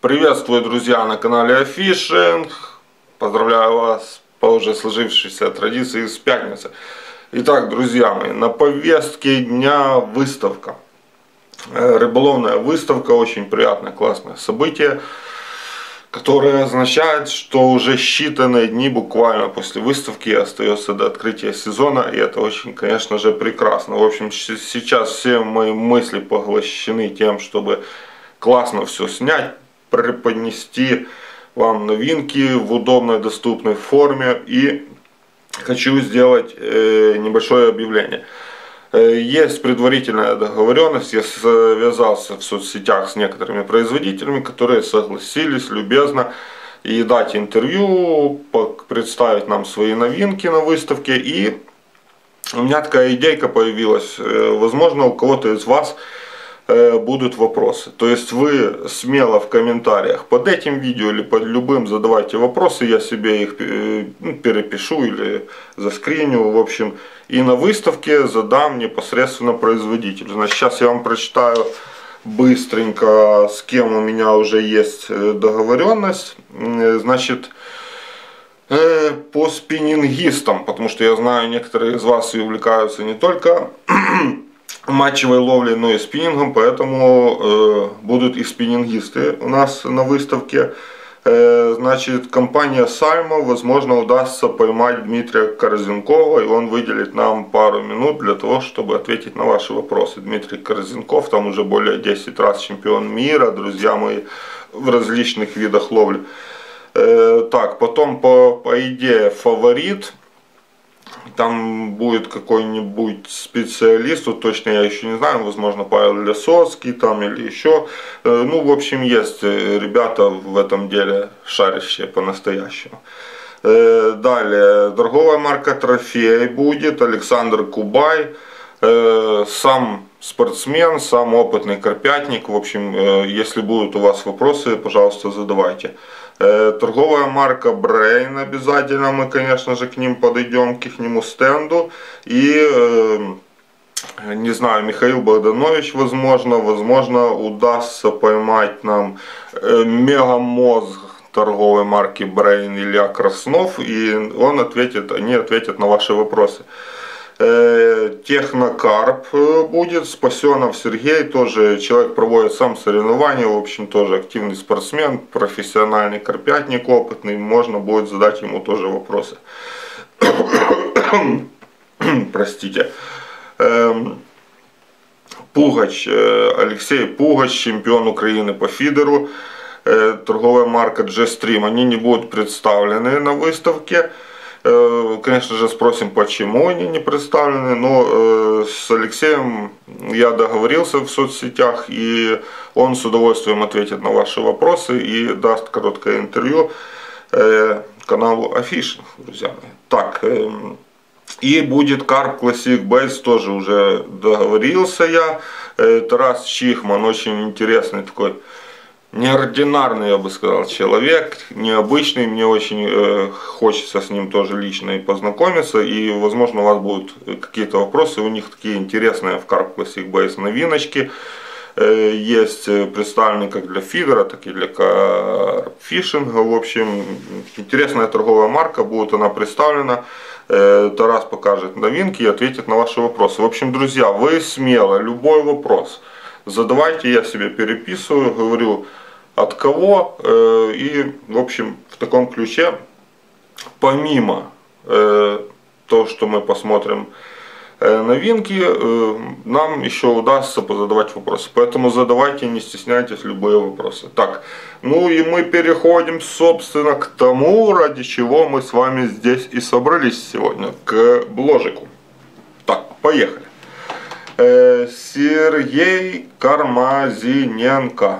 Приветствую, друзья, на канале Афишинг. Поздравляю вас по уже сложившейся традиции с пятницы. Итак, друзья мои, на повестке дня выставка. Рыболовная выставка, очень приятное, классное событие, которое означает, что уже считанные дни буквально после выставки остается до открытия сезона, и это очень, конечно же, прекрасно. В общем, сейчас все мои мысли поглощены тем, чтобы классно все снять, преподнести вам новинки в удобной, доступной форме, и хочу сделать небольшое объявление. Есть предварительная договоренность, я связался в соцсетях с некоторыми производителями, которые согласились любезно и дать интервью, представить нам свои новинки на выставке. И у меня такая идейка появилась, возможно, у кого-то из вас будут вопросы. То есть вы смело в комментариях под этим видео или под любым задавайте вопросы, я себе их перепишу или заскриню, в общем, и на выставке задам непосредственно производителю. Значит, сейчас я вам прочитаю быстренько, с кем у меня уже есть договоренность. Значит, по спиннингистам, потому что я знаю, некоторые из вас и увлекаются не только матчевой ловлей, но и спиннингом, поэтому будут и спиннингисты у нас на выставке. Значит, компания Salmo, возможно, удастся поймать Дмитрия Корзенкова, и он выделит нам пару минут для того, чтобы ответить на ваши вопросы. Дмитрий Корзенков, там уже более 10 раз чемпион мира, друзья мои, в различных видах ловли. Так, потом по идее фаворит. Там будет какой-нибудь специалист, вот точно я еще не знаю, возможно, Павел Лесоцкий там или еще. Ну, в общем, есть ребята в этом деле шарящие по-настоящему. Далее, торговая марка Трофей будет, Александр Кубай, сам спортсмен, сам опытный карпятник. В общем, если будут у вас вопросы, пожалуйста, задавайте. Торговая марка Brain, обязательно мы, конечно же, к ним подойдем, к ихнему стенду. И, не знаю, Михаил Богданович, возможно, удастся поймать нам мегамозг торговой марки Brain Илья Краснов, и они ответят на ваши вопросы. Технокарп будет, Спасенов Сергей, тоже человек проводит сам соревнования, в общем, тоже активный спортсмен, профессиональный карпятник, опытный, можно будет задать ему тоже вопросы. Простите. Пугач, Алексей Пугач, чемпион Украины по фидеру, торговая марка G-Stream, они не будут представлены на выставке. Конечно же, спросим, почему они не представлены, но с Алексеем я договорился в соцсетях, и он с удовольствием ответит на ваши вопросы и даст короткое интервью каналу Афишинг, друзья мои. Так, и будет Carp Classic Baits, тоже уже договорился я. Тарас Чихман, очень интересный такой, неординарный, я бы сказал, человек, необычный, мне очень хочется с ним тоже лично и познакомиться, и возможно у вас будут какие-то вопросы, у них такие интересные в Carp Classic Baits новиночки, есть представлены как для фидера, так и для карпфишинга, в общем, интересная торговая марка, будет она представлена, Тарас покажет новинки и ответит на ваши вопросы. В общем, друзья, вы смело, любой вопрос задавайте, я себе переписываю, говорю от кого, и в общем в таком ключе, помимо того, что мы посмотрим новинки, нам еще удастся позадавать вопросы, поэтому задавайте, не стесняйтесь, любые вопросы. Так, ну и мы переходим, собственно, к тому, ради чего мы с вами здесь и собрались сегодня, к бложику. Так, поехали. Сергей Кармазиненко.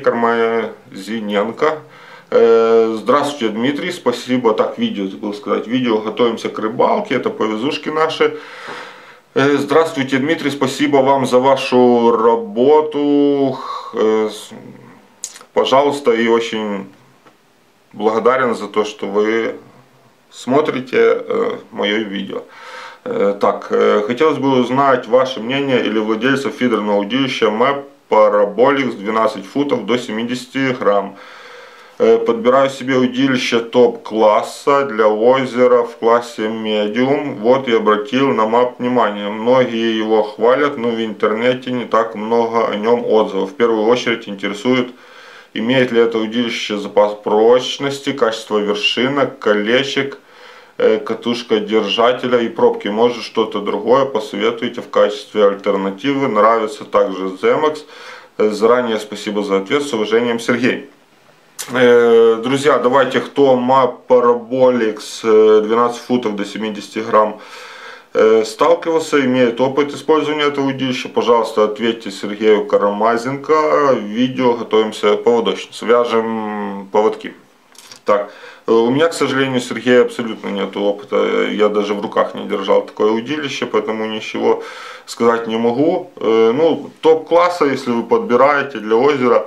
Здравствуйте, Дмитрий, спасибо. Так, видео, забыл сказать. Видео, готовимся к рыбалке, это повезушки наши. Здравствуйте, Дмитрий, спасибо вам за вашу работу. Пожалуйста, и очень благодарен за то, что вы смотрите мое видео. Так, хотелось бы узнать ваше мнение или владельцев фидерного удилища МЭП Parabolics 12 футов до 70 грамм. Подбираю себе удилище топ-класса для озера в классе медиум. Вот и обратил на мап внимание. Многие его хвалят, но в интернете не так много о нем отзывов. В первую очередь интересует, имеет ли это удилище запас прочности, качество вершинок, колечек, катушка держателя и пробки. Может, что-то другое посоветуете в качестве альтернативы. Нравится также Zemax. Заранее спасибо за ответ. С уважением, Сергей. Друзья, давайте, кто мап Parabolics 12 футов до 70 грамм сталкивался, имеет опыт использования этого удилища, пожалуйста, ответьте Сергею Карамазенко. Видео готовимся поводочницу, вяжем поводки. Так, у меня, к сожалению, Сергея абсолютно нет опыта, я даже в руках не держал такое удилище, поэтому ничего сказать не могу. Ну, топ-класса, если вы подбираете для озера,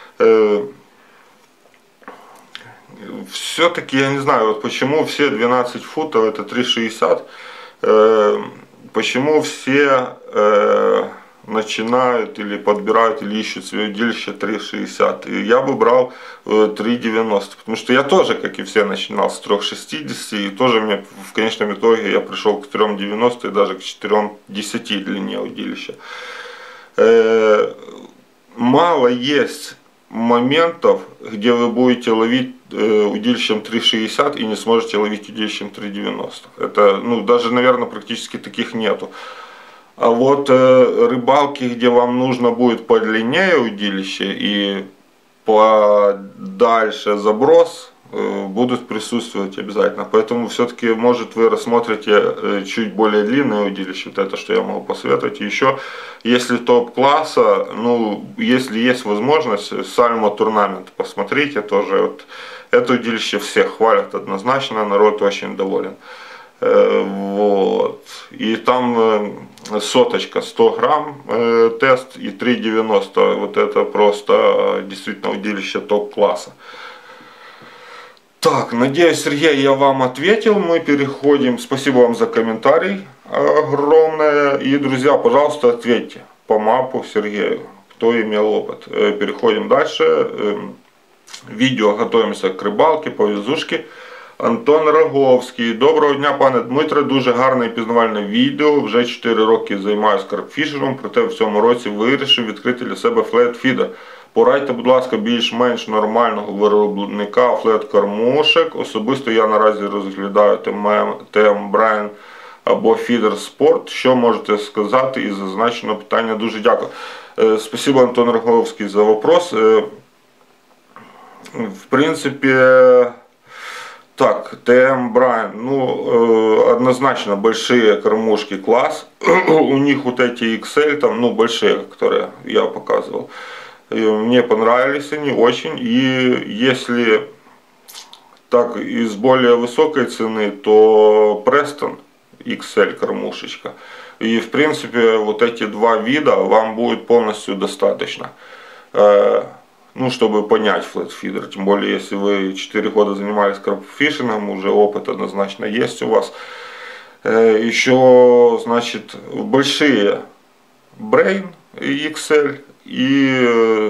все-таки я не знаю, вот почему все 12 футов это 3,60, почему все начинают или подбирают или ищут свое удилище 3,60. И я бы брал 3,90, потому что я тоже, как и все, начинал с 3,60, и тоже мне в конечном итоге я пришел к 3,90 и даже к 4,10 длине удилища. Мало есть моментов, где вы будете ловить удилищем 3,60 и не сможете ловить удилищем 3,90. Это, ну, даже, наверное, практически таких нету. А вот рыбалки, где вам нужно будет подлиннее удилище и подальше заброс, будут присутствовать обязательно. Поэтому все-таки, может, вы рассмотрите чуть более длинное удилище, вот это, что я могу посоветовать. И еще, если топ-класса, ну, если есть возможность, Salmo Tournament посмотрите тоже. Вот это удилище всех хвалят однозначно, народ очень доволен. Вот. И там соточка 100 грамм тест и 3,90. Вот это просто действительно удилище топ-класса. Так, надеюсь, Сергей, я вам ответил. Мы переходим. Спасибо вам за комментарий огромное. И, друзья, пожалуйста, ответьте по мапу Сергею, кто имел опыт. Переходим дальше. Видео готуємося к рибалки, по візушки. Антон Роговський. Доброго дня, пане Дмитре. Дуже гарне і пізнавальне відео. Вже 4 роки займаюся карпфішером, проте в цьому році вирішив відкрити для себе флет-фідер. Порадьте, будь ласка, більш-менш нормального виробника флет-кормушек. Особисто я наразі розглядаю TM Brine або Feeder Sport. Що можете сказати із зазначеного питання? Дуже дякую. Спасибо, Антон Роговський, за вопрос. В принципе, так, TM Brine, ну, однозначно большие кормушки класс. У них вот эти XL, там, ну, большие, которые я показывал. Мне понравились они очень. И если так из более высокой цены, то Preston XL кормушечка. И в принципе вот эти два вида вам будет полностью достаточно. Ну, чтобы понять флет-фидер. Тем более, если вы 4 года занимались карпфишингом, уже опыт однозначно есть у вас. Еще, значит, большие Brain XL и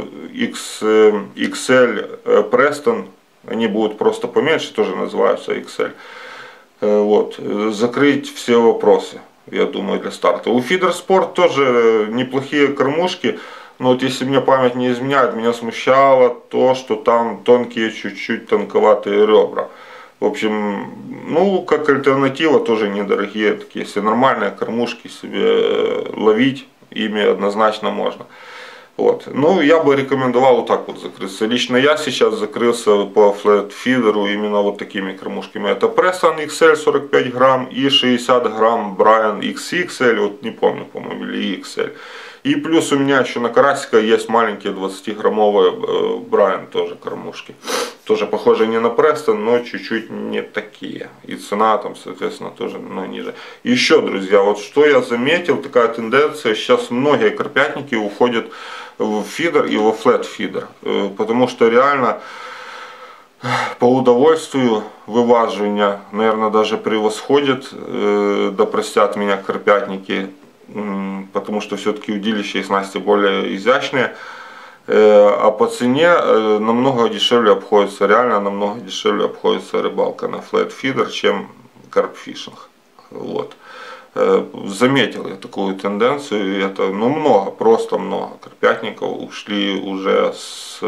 XL Preston, они будут просто поменьше, тоже называются XL. Вот. Закрыть все вопросы, я думаю, для старта. У Feeder Sport тоже неплохие кормушки. Но вот если мне память не изменяет, меня смущало то, что там тонкие, чуть-чуть тонковатые ребра. В общем, ну, как альтернатива, тоже недорогие такие. Если нормальные кормушки себе ловить, ими однозначно можно. Вот. Ну, я бы рекомендовал вот так вот закрыться. Лично я сейчас закрылся по флет-фидеру именно вот такими кормушками. Это Preston XL 45 грамм и 60 грамм Brine XXL, вот не помню, по-моему, или XL. И плюс у меня еще на карасика есть маленькие 20-граммовые Brine тоже кормушки. Тоже похожие не на Preston, но чуть-чуть не такие. И цена там, соответственно, тоже ниже. И еще, друзья, вот что я заметил, такая тенденция. Сейчас многие карпятники уходят в фидер и во флет-фидер. Потому что реально по удовольствию вываживания, наверное, даже превосходит, да простят меня карпятники, потому что все-таки удилища и снасти более изящные. А по цене намного дешевле обходится, реально намного дешевле обходится рыбалка на флэт-фидер, чем карпфишинг. Вот. Заметил я такую тенденцию, и это, ну, много, просто много карпятников ушли уже с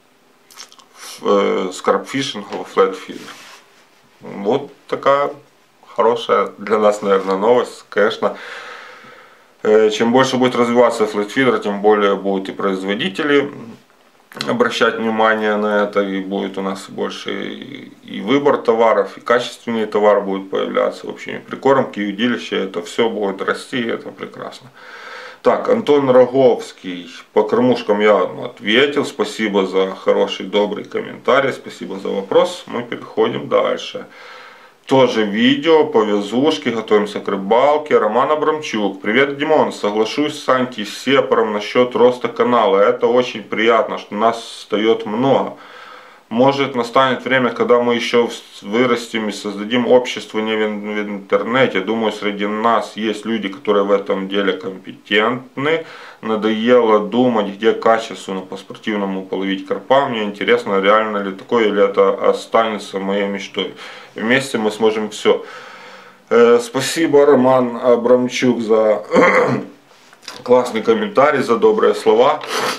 карпфишинга в флэт-фидер. Вот такая хорошая для нас, наверное, новость. Конечно, чем больше будет развиваться флэт-фидер, тем более будут и производители обращать внимание на это, и будет у нас больше и выбор товаров, и качественнее товар будет появляться. В общем, и прикормки, и удилища, это все будет расти, и это прекрасно. Так, Антон Роговский, по кормушкам я ответил, спасибо за хороший, добрый комментарий, спасибо за вопрос. Мы переходим дальше. Тоже видео по везушке, готовимся к рыбалке. Роман Абрамчук. Привет, Димон. Соглашусь с антисепаром насчет роста канала. Это очень приятно, что нас встает много. Может, настанет время, когда мы еще вырастем и создадим общество не в интернете. Думаю, среди нас есть люди, которые в этом деле компетентны. Надоело думать, где качественно по-спортивному половить карпа. Мне интересно, реально ли такое, или это останется моей мечтой. Вместе мы сможем все. Спасибо, Роман Абрамчук, за классный комментарий, за добрые слова.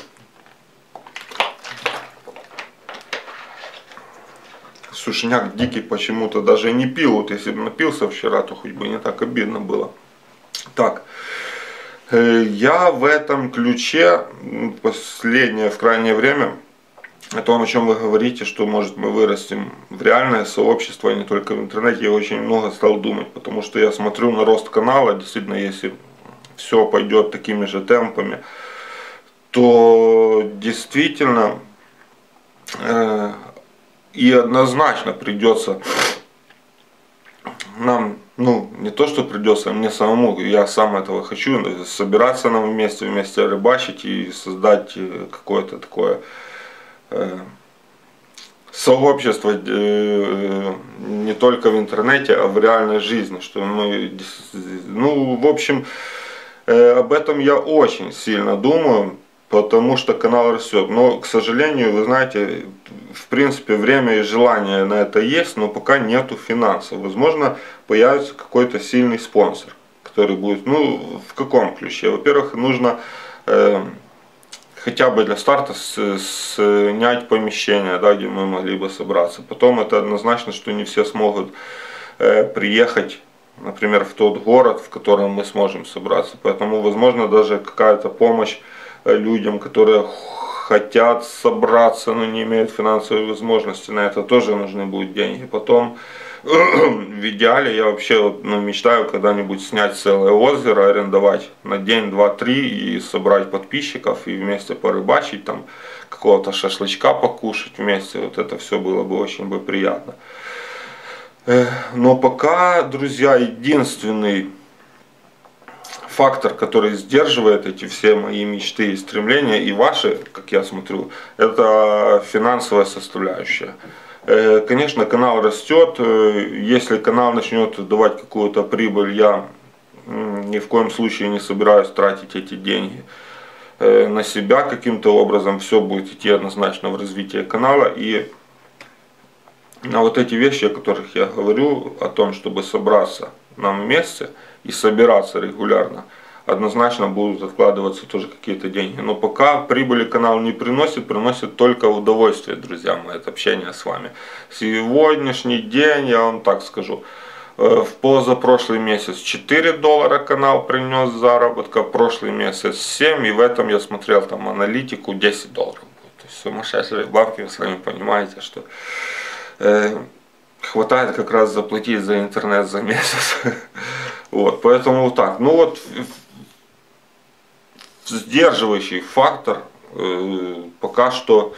Сушняк дикий почему-то даже не пил. Вот если бы напился вчера, то хоть бы не так обидно было. Так, я в этом ключе последнее, в крайнее время, о том, о чем вы говорите, что может мы вырастем в реальное сообщество, а не только в интернете, я очень много стал думать, потому что я смотрю на рост канала, действительно, если все пойдет такими же темпами, то действительно и однозначно придется нам, ну, не то что придется, а мне самому, я сам этого хочу, собираться нам вместе рыбачить и создать какое-то такое сообщество не только в интернете, а в реальной жизни, что мы, ну, в общем, об этом я очень сильно думаю, потому что канал растет. Но, к сожалению, вы знаете, в принципе, время и желание на это есть, но пока нету финансов. Возможно, появится какой-то сильный спонсор, который будет, ну, в каком ключе? Во-первых, нужно хотя бы для старта снять помещение, да, где мы могли бы собраться. Потом это однозначно, что не все смогут приехать, например, в тот город, в котором мы сможем собраться. Поэтому, возможно, даже какая-то помощь людям, которые хотят собраться, но не имеют финансовой возможности, на это тоже нужны будут деньги. Потом, в идеале, я вообще, ну, мечтаю когда-нибудь снять целое озеро, арендовать на день, два, три и собрать подписчиков и вместе порыбачить, там какого-то шашлычка покушать вместе. Вот это все было бы очень бы приятно. Но пока, друзья, единственный фактор, который сдерживает эти все мои мечты и стремления, и ваши, как я смотрю, это финансовая составляющая. Конечно, канал растет. Если канал начнет давать какую-то прибыль, я ни в коем случае не собираюсь тратить эти деньги на себя каким-то образом. Все будет идти однозначно в развитие канала. И на вот эти вещи, о которых я говорю, о том, чтобы собраться нам вместе и собираться регулярно, однозначно будут откладываться тоже какие-то деньги. Но пока прибыли канал не приносит, приносит только удовольствие, друзья мои, от общения с вами. Сегодняшний день, я вам так скажу, в позапрошлый месяц $4 канал принес заработка, прошлый месяц 7, и в этом я смотрел там аналитику, $10 будет. То есть сумасшедшие бабки, вы сами понимаете, что хватает как раз заплатить за интернет за месяц. Вот, поэтому вот так. Ну вот, сдерживающий фактор пока что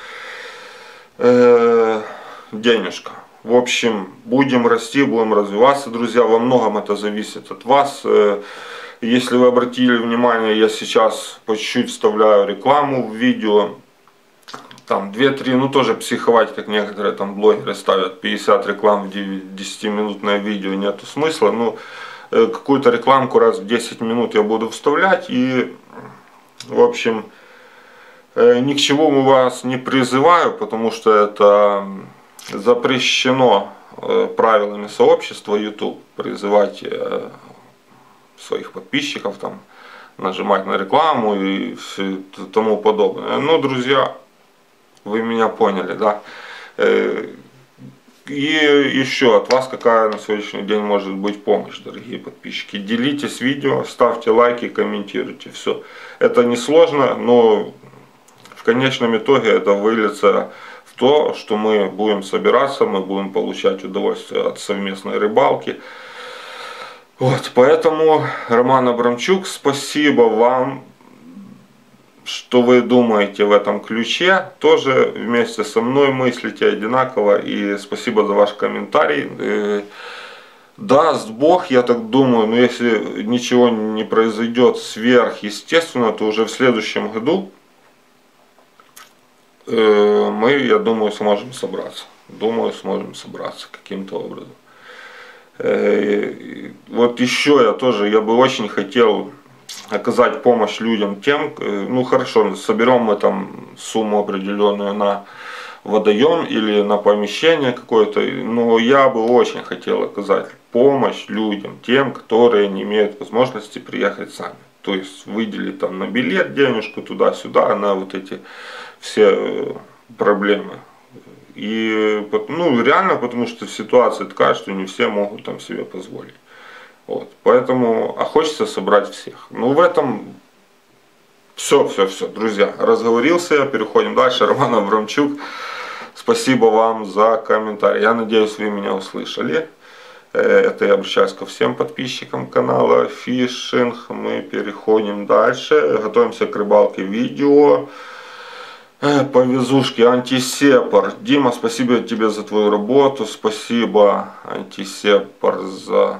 денежка. В общем, будем расти, будем развиваться, друзья. Во многом это зависит от вас. Если вы обратили внимание, я сейчас по чуть-чуть вставляю рекламу в видео. Там 2-3, ну тоже психовать, как некоторые там блогеры ставят 50 реклам в 10-минутное видео, нету смысла. Ну, какую-то рекламку раз в 10 минут я буду вставлять. И, в общем, ни к чему вас не призываю, потому что это запрещено правилами сообщества YouTube призывать своих подписчиков там нажимать на рекламу и тому подобное. Ну, друзья, вы меня поняли, да? И еще от вас какая на сегодняшний день может быть помощь, дорогие подписчики. Делитесь видео, ставьте лайки, комментируйте. Все. Это несложно, но в конечном итоге это выльется в то, что мы будем собираться, мы будем получать удовольствие от совместной рыбалки. Вот, поэтому, Роман Абрамчук, спасибо вам, что вы думаете в этом ключе, тоже вместе со мной мыслите одинаково, и спасибо за ваш комментарий. Даст Бог, я так думаю, но если ничего не произойдет сверхъестественно, то уже в следующем году мы, я думаю, сможем собраться. Думаю, сможем собраться каким-то образом. Вот еще я бы очень хотел оказать помощь людям тем, ну хорошо, соберем мы там сумму определенную на водоем или на помещение какое-то, но я бы очень хотел оказать помощь людям, тем, которые не имеют возможности приехать сами. То есть выделить там на билет денежку туда-сюда, на вот эти все проблемы. И, ну, реально, потому что ситуация такая, что не все могут там себе позволить. Вот. Поэтому, а хочется собрать всех. Ну, в этом все, друзья. Разговорился я, переходим дальше. Роман Абрамчук, спасибо вам за комментарий. Я надеюсь, вы меня услышали. Это я обращаюсь ко всем подписчикам канала Фишинг. Мы переходим дальше. Готовимся к рыбалке видео. По везушке Антисепар. Дима, спасибо тебе за твою работу. Спасибо, Антисепар, за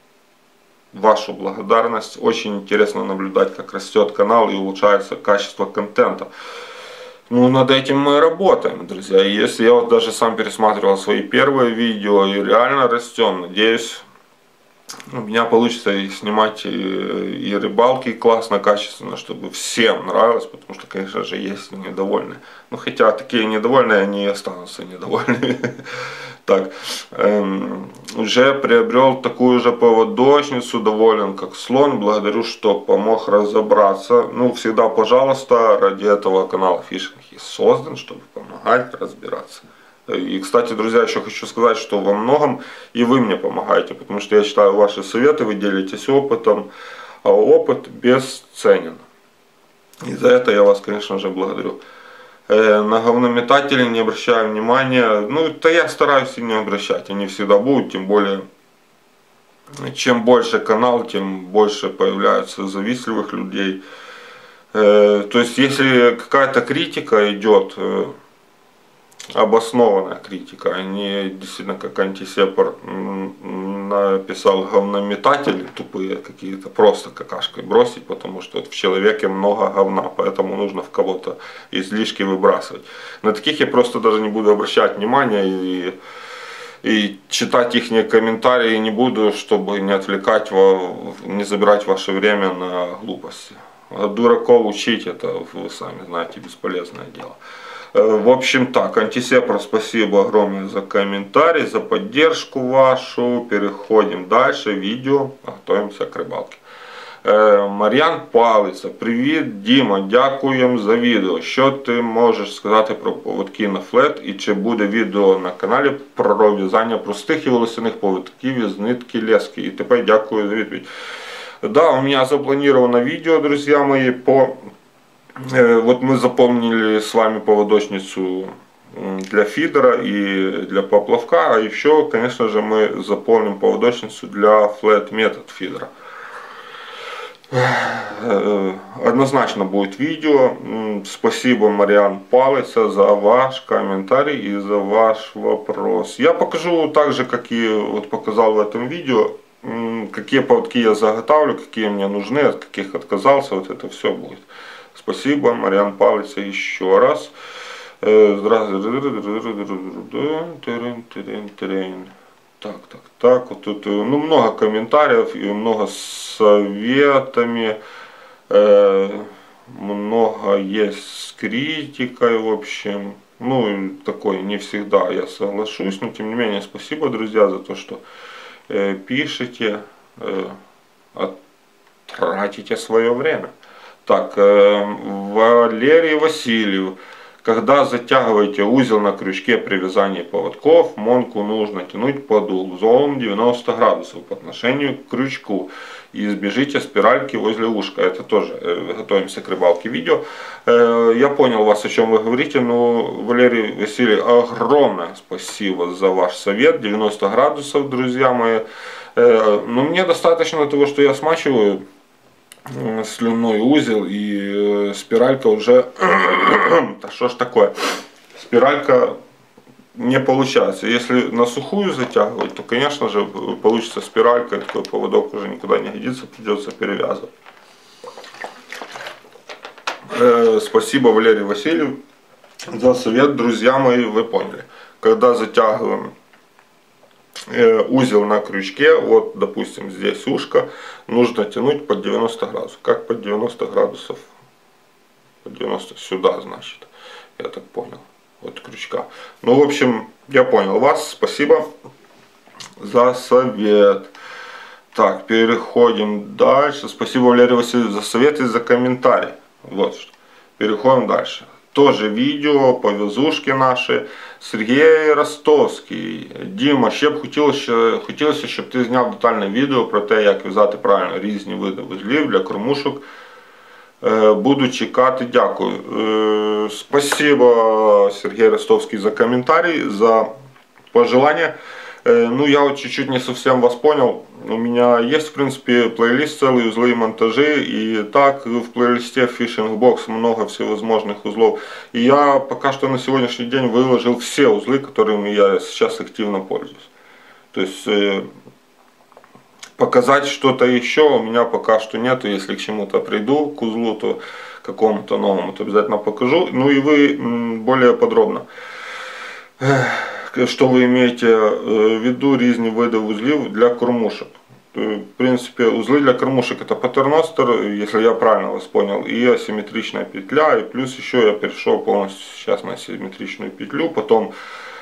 вашу благодарность. Очень интересно наблюдать, как растет канал и улучшается качество контента. Ну, над этим мы работаем, друзья. И если я вот даже сам пересматривал свои первые видео и реально растем, надеюсь, у меня получится и снимать и рыбалки классно, качественно, чтобы всем нравилось, потому что, конечно же, есть недовольные. Ну, хотя такие недовольные, они и останутся недовольными. Так, уже приобрел такую же поводочницу, доволен как слон, благодарю, что помог разобраться. Ну, всегда, пожалуйста, ради этого канал Фишинг и создан, чтобы помогать разбираться. И, кстати, друзья, еще хочу сказать, что во многом и вы мне помогаете, потому что я читаю ваши советы, вы делитесь опытом, а опыт бесценен. И за это я вас, конечно же, благодарю. На говнометателей не обращаю внимания, ну, это я стараюсь и не обращать, они всегда будут, тем более, чем больше канал, тем больше появляются завистливых людей. То есть, если какая-то критика идет, обоснованная критика, а не действительно как Антисепар написал говнометатели тупые какие-то, просто какашкой бросить, потому что в человеке много говна, поэтому нужно в кого-то излишки выбрасывать. На таких я просто даже не буду обращать внимания и читать их комментарии не буду, чтобы не отвлекать, не забирать ваше время на глупости. А дураков учить, это вы сами знаете, бесполезное дело. В общем так, Антисепар, спасибо огромное за комментарий, за поддержку вашу. Переходим дальше, видео, готуємося к рибалці. Мар'ян Палиця, привіт, Діма, дякуємо за відео. Що ти можеш сказати про поводки на флет і чи буде відео на каналі про в'язання простих і волосяних поводків із нитки лески? І тепер дякую за відповідь. Да, у меня запланировано видео, друзья мои, вот мы заполнили с вами поводочницу для фидера и для поплавка, а еще, конечно же, мы заполним поводочницу для flat метод фидера. Однозначно будет видео. Спасибо, Мар'ян Палиця, за ваш комментарий и за ваш вопрос. Я покажу так же, как и вот показал в этом видео, какие поводки я заготавливаю, какие мне нужны, от каких отказался, вот это все будет. Спасибо, Мар'ян Палиця, еще раз. Так, вот тут ну, много комментариев и много с советами, много есть с критикой, в общем. Ну, такой не всегда я соглашусь, но тем не менее спасибо, друзья, за то, что пишете, тратите свое время. Так, Валерий Васильев. Когда затягиваете узел на крючке при вязании поводков, монку нужно тянуть под углом 90 градусов по отношению к крючку. И избежите спиральки возле ушка. Это тоже готовимся к рыбалке видео. Я понял вас, о чем вы говорите, но, Валерий Васильевич, огромное спасибо за ваш совет. 90 градусов, друзья мои. Но мне достаточно того, что я смачиваю слюной узел, и спиралька уже, да что ж такое, спиралька не получается. Если на сухую затягивать, то, конечно же, получится спиралька, и такой поводок уже никуда не годится, придется перевязывать. Спасибо, Валерий Васильев, за совет, друзья мои, вы поняли. Когда затягиваем узел на крючке, вот допустим здесь ушко, нужно тянуть под 90 градусов. Как под 90 градусов? Под 90 сюда, значит, я так понял, от крючка. Ну, в общем, я понял вас, спасибо за совет. Так, переходим дальше. Спасибо, Валерий Васильевич, за совет и за комментарий. Вот что. Переходим дальше. Тоже видео по в'язушки наші. Сергій Ростовський. Діма, ще б хотілося, щоб ти зняв детальне відео про те, як в'язати правильно різні види вузлів для кормушок. Буду чекати, дякую. Спасибо, Сергей Ростовский, за комментарий, за пожелания. Ну, я вот чуть-чуть не совсем вас понял. У меня есть, в принципе, плейлист целый, узлы и монтажи. И так в плейлисте Fishing Box много всевозможных узлов. И я пока что на сегодняшний день выложил все узлы, которыми я сейчас активно пользуюсь. То есть показать что-то еще у меня пока что нет. Если к чему-то приду, к узлу, то какому-то новому, то обязательно покажу. Ну и вы более подробно. Що ви имеете в виду різні види узлів для кормушек. В принципе, узлы для кормушек это патерностер, если я правильно вас понял, и асимметричная петля, и плюс еще я перешел полностью сейчас на асимметричную петлю, потом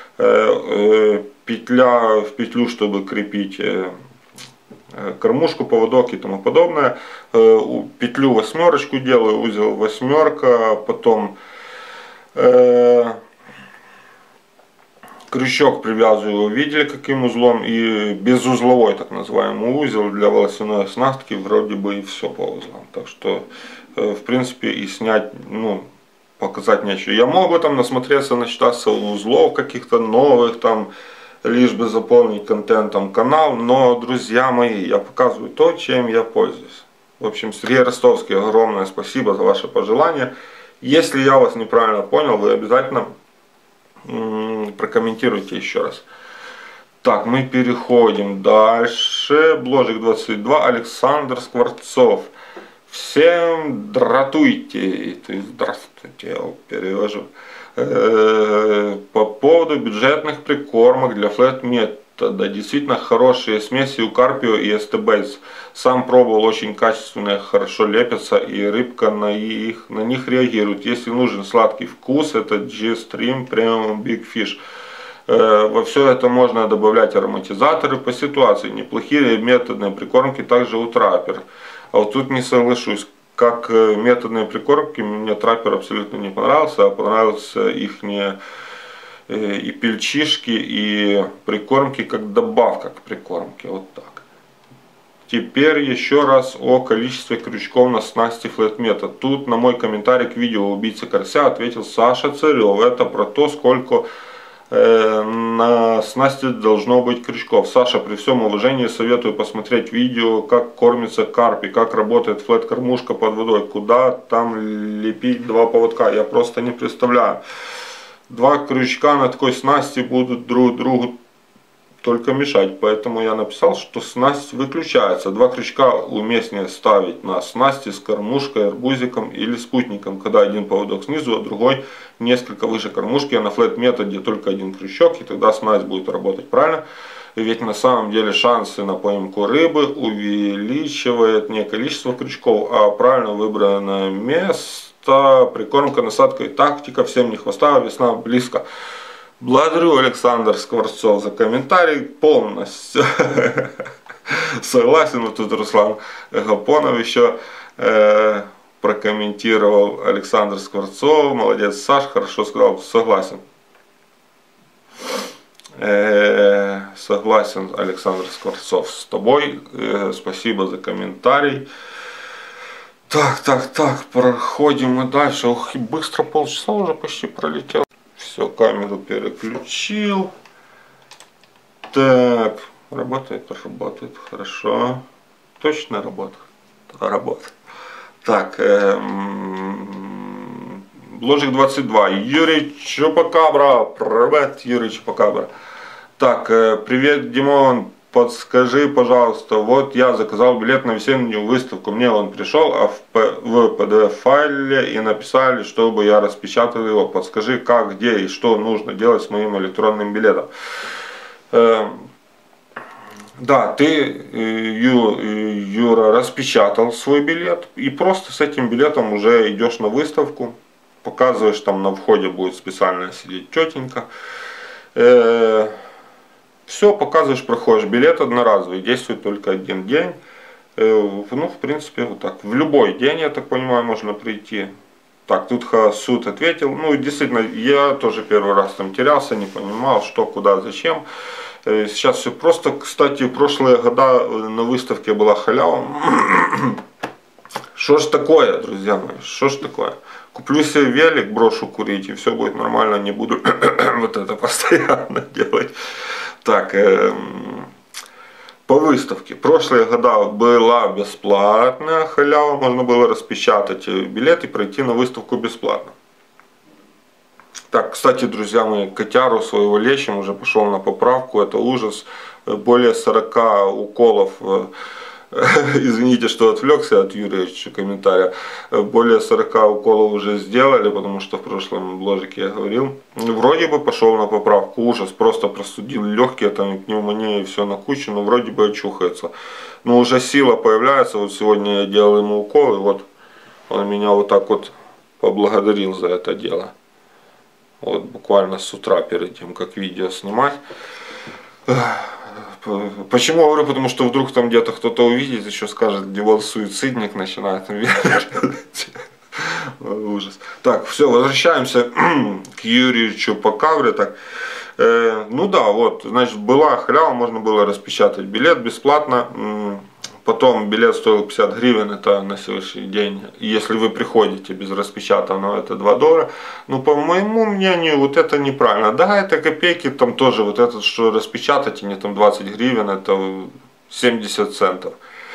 петля в петлю, чтобы крепить кормушку, поводок и тому подобное. Петлю восьмерочку делаю, узел восьмерка, потом крючок привязываю, видели каким узлом, и безузловой так называемый узел для волосяной оснастки, вроде бы и все по узлам. Так что, в принципе, и снять, ну, показать нечего. Я мог бы там насмотреться, начитаться узлов каких-то новых, там, лишь бы заполнить контентом канал, но, друзья мои, я показываю то, чем я пользуюсь. В общем, Сергей Ростовский, огромное спасибо за ваши пожелания. Если я вас неправильно понял, вы обязательно прокомментируйте еще раз. Так, мы переходим дальше. Бложик 22, Александр Скворцов. Всем дратуйте. То есть здравствуйте, я перевожу. По поводу бюджетных прикормок для флэт метода. Действительно хорошие смеси у Карпио и ST-Baits. Сам пробовал, очень качественные, хорошо лепятся, и рыбка на них реагирует. Если нужен сладкий вкус, это G-Stream Premium Big Fish. Во все это можно добавлять ароматизаторы по ситуации. Неплохие методные прикормки также у Траппер. А вот тут не соглашусь. Как методные прикормки, мне Траппер абсолютно не понравился, а понравился их и пельчишки, и прикормки как добавка к прикормке. Вот так. Теперь еще раз о количестве крючков на снасти Flat Method. Тут на мой комментарий к видео «Убийца карася» ответил Саша Царев. Это про то, сколько на снасти должно быть крючков. Саша, при всем уважении советую посмотреть видео, как кормится карпи, как работает флэт-кормушка под водой, куда там лепить два поводка. Я просто не представляю. Два крючка на такой снасти будут друг другу только мешать, поэтому я написал, что снасть выключается. Два крючка уместнее ставить на снасти с кормушкой, арбузиком или спутником, когда один поводок снизу, а другой несколько выше кормушки, а на флэт методе только один крючок, и тогда снасть будет работать правильно. Ведь на самом деле шансы на поимку рыбы увеличивает не количество крючков, а правильно выбранное место, прикормка, насадка и тактика. Всем не хвоста, весна близко. Благодарю, Александр Скворцов, за комментарий. Полностью согласен. Вот тут Руслан Гапонов еще прокомментировал. Александр Скворцов, молодец, Саш, хорошо сказал, согласен. Согласен, Александр Скворцов, с тобой. Спасибо за комментарий. Так, проходим мы дальше. Ух, и быстро полчаса уже почти пролетел. Все, камеру переключил. Так, работает, хорошо. Точно работает. Работает. Так, Бложик 22. Юрий Чупакабра. Привет, Юрий Чупакабра. Так, привет, Димон. Подскажи, пожалуйста, вот я заказал билет на весеннюю выставку, мне он пришел, а в PDF файле и написали, чтобы я распечатал его. Подскажи, как, где и что нужно делать с моим электронным билетом. Да, ты, Юра, распечатал свой билет и просто с этим билетом уже идешь на выставку, показываешь, там на входе будет специально сидеть тетенька. Все, показываешь, проходишь. Билет одноразовый, действует только один день. Ну, в принципе, вот так. В любой день, я так понимаю, можно прийти. Так, тут Хасуд ответил. Ну, действительно, я тоже первый раз там терялся, не понимал, что, куда, зачем. Сейчас все просто. Кстати, в прошлые года на выставке была халява. Что ж такое, друзья мои, что ж такое? Куплю себе велик, брошу курить, и все будет нормально, не буду вот это постоянно делать. Так, по выставке. Прошлые года была бесплатная халява, можно было распечатать билет и пройти на выставку бесплатно. Так, кстати, друзья мои, котяру своего лечим, уже пошел на поправку, это ужас. Более 40 уколов, извините, что отвлекся от Юрьевича комментария, более 40 уколов уже сделали, потому что в прошлом бложике я говорил. Вроде бы пошел на поправку, ужас, просто простудил легкие, там и пневмония, и все на кучу, но вроде бы очухается. Но уже сила появляется, вот сегодня я делал ему укол, и вот он меня вот так вот поблагодарил за это дело. Вот буквально с утра перед тем, как видео снимать. Почему говорю? Потому что вдруг там где-то кто-то увидит, еще скажет, Димон суицидник, начинает. Ужас. Так, все, возвращаемся к Юрию Чупакабре. Так, ну да, вот, значит, была халява, можно было распечатать билет бесплатно. Потом билет стоил 50 гривен, это на сегодняшний день, если вы приходите без распечатанного, это $2. Ну, по моему мнению, вот это неправильно. Да, это копейки, там тоже вот этот, что распечатать, не там 20 гривен, это 70 центов.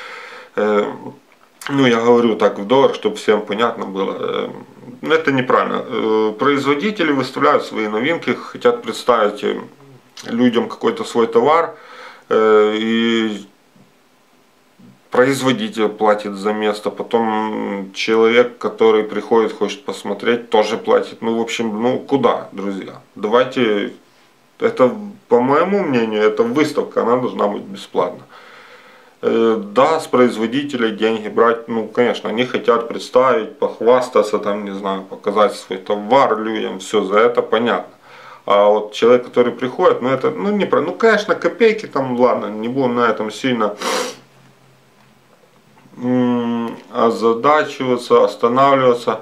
Ну, я говорю так в долларах, чтобы всем понятно было. Это неправильно. Производители выставляют свои новинки, хотят представить людям какой-то свой товар, и производитель платит за место, потом человек, который приходит, хочет посмотреть, тоже платит. Ну, в общем, ну, куда, друзья? Давайте, это, по моему мнению, эта выставка, она должна быть бесплатна. Да, с производителей деньги брать, ну, конечно, они хотят представить, похвастаться, там, не знаю, показать свой товар людям, все за это понятно. А вот человек, который приходит, ну, это, ну, не про, ну, конечно, копейки там, ладно, не будем на этом сильно озадачиваться, останавливаться.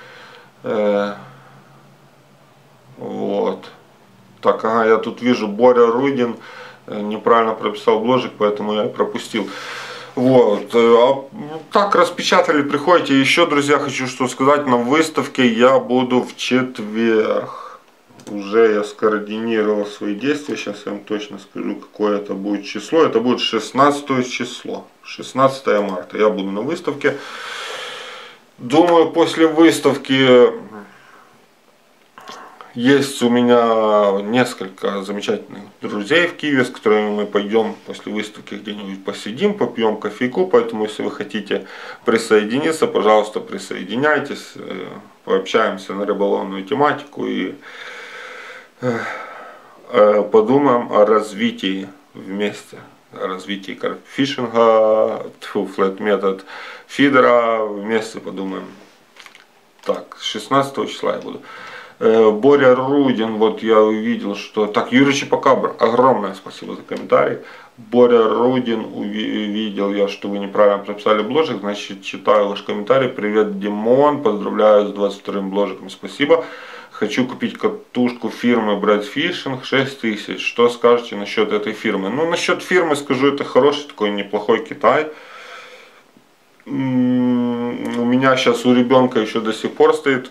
Вот. Так, ага, я тут вижу Боря Рудин неправильно прописал бложик, поэтому я пропустил. Вот. Так, распечатали, приходите. Еще, друзья, хочу что сказать, на выставке я буду в четверг. Уже я скоординировал свои действия, сейчас я вам точно скажу, какое это будет число. Это будет 16 число, 16 марта. Я буду на выставке. Думаю, после выставки есть у меня несколько замечательных друзей в Киеве, с которыми мы пойдем после выставки где-нибудь посидим, попьем кофейку. Поэтому, если вы хотите присоединиться, пожалуйста, присоединяйтесь, пообщаемся на рыболовную тематику и подумаем о развитии вместе. Развитие карпфишинга, флэт метод фидера, вместе подумаем. Так, 16 числа я буду. Боря Рудин, вот я увидел, что... Так, Юрий Чепакабр, огромное спасибо за комментарий. Боря Рудин, увидел я, что вы неправильно прописали бложик, значит, читаю ваш комментарий. Привет, Димон, поздравляю с 22-м бложиком, спасибо. Хочу купить катушку фирмы Brad Fishing 6000. Что скажете насчет этой фирмы? Ну, насчет фирмы скажу, это хороший такой неплохой Китай. У меня сейчас у ребенка еще до сих пор стоит